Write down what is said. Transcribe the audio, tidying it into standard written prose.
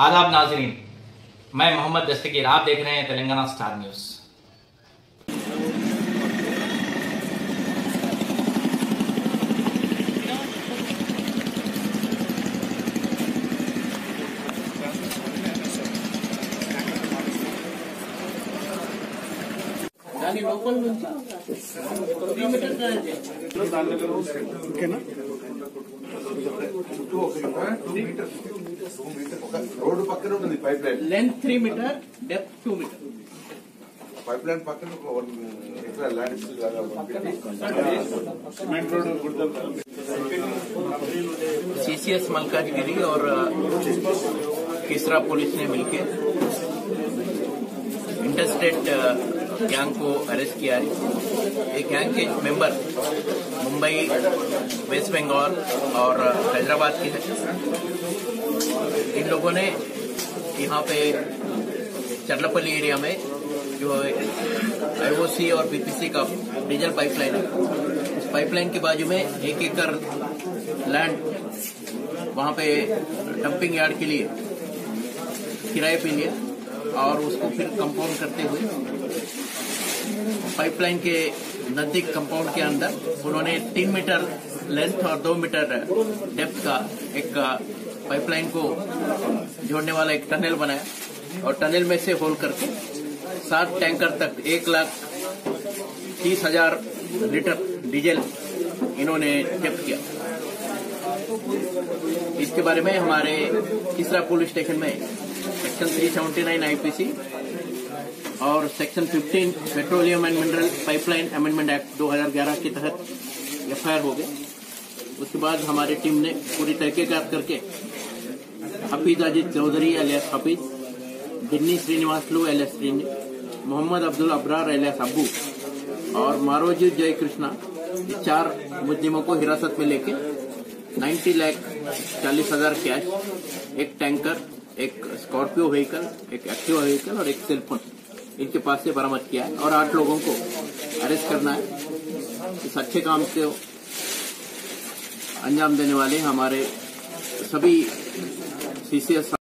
आदाब नाजरीन, मैं मोहम्मद दस्तगीर, आप देख रहे हैं तेलंगाना स्टार न्यूज। లోపల నుంచి 3 మీటర్స్ ఓకేనా? రోడ్డు పక్కన ఉంటుంది pipe line, length 3 meter, depth 2 meter. Pipe line పక్కన ల్యాండ్ सीसीएस मलकाजगिरी और किसरा पुलिस ने मिलकर इंटरस्टेट गैंग को अरेस्ट किया है। ये गैंग के मेंबर मुंबई, वेस्ट बंगाल और हैदराबाद के हैं। इन लोगों ने यहाँ पे चरलापल्ली एरिया में जो आईओसी और बीपीसी का डीजल पाइपलाइन है, उस पाइपलाइन के बाजू में 1 एकड़ लैंड वहाँ पे डंपिंग यार्ड के लिए किराए पे लिया और उसको फिर कंपाउंड करते हुए पाइपलाइन के नजदीक कंपाउंड के अंदर उन्होंने 3 मीटर लेंथ और 2 मीटर डेप्थ का एक पाइपलाइन को जोड़ने वाला एक टनल बनाया और टनल में से होल करके 7 टैंकर तक 1,30,000 लीटर डीजल इन्होंने जब्त किया। इसके बारे में हमारे किसरा पुलिस स्टेशन में सेक्शन 379 आईपीसी और section 15 petroleum and mineral pipeline amendment act 2011 के तहत एफआईआर हो गए। उसके बाद हमारी टीम ने पूरी तहकीकात करके हफीज अजीत चौधरी एलियास हफीज, दिन्नी श्रीनिवासलू एलियास दिन्नी, मोहम्मद अब्दुल अब्रार एलियास अब्बू और मारोजी जय कृष्णा, 4 मुजरिमों को हिरासत में लेके 90,40,000 कैश, एक टैंकर, एक स्कॉर्पियो व्हीकल, एक एक्टिवा व्हीकल और एक सेलफोन इनके पास से बरामद किया है और 8 लोगों को अरेस्ट करना है। इस अच्छे काम को अंजाम देने वाले हमारे सभी सीसीएस